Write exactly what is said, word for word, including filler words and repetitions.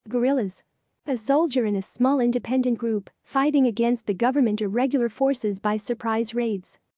Guerrillas. A soldier in a small independent group fighting against the government irregular forces by surprise raids.